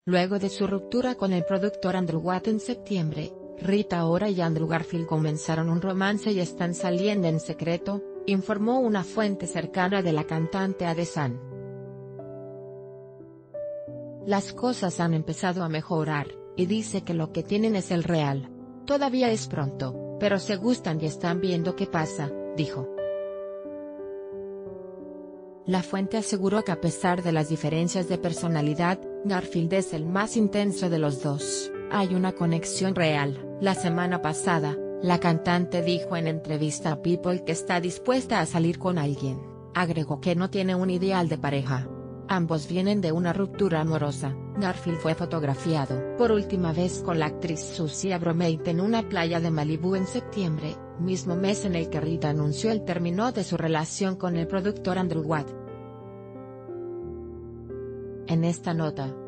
Luego de su ruptura con el productor Andrew Watt en septiembre, Rita Ora y Andrew Garfield comenzaron un romance y están saliendo en secreto, informó una fuente cercana de la cantante a The Sun. Las cosas han empezado a mejorar, y dice que lo que tienen es el real. Todavía es pronto, pero se gustan y están viendo qué pasa, dijo. La fuente aseguró que a pesar de las diferencias de personalidad, Garfield es el más intenso de los dos, hay una conexión real. La semana pasada, la cantante dijo en entrevista a People que está dispuesta a salir con alguien, agregó que no tiene un ideal de pareja. Ambos vienen de una ruptura amorosa. Garfield fue fotografiado por última vez con la actriz Susie Abromeit en una playa de Malibú en septiembre, mismo mes en el que Rita anunció el término de su relación con el productor Andrew Watt. En esta nota,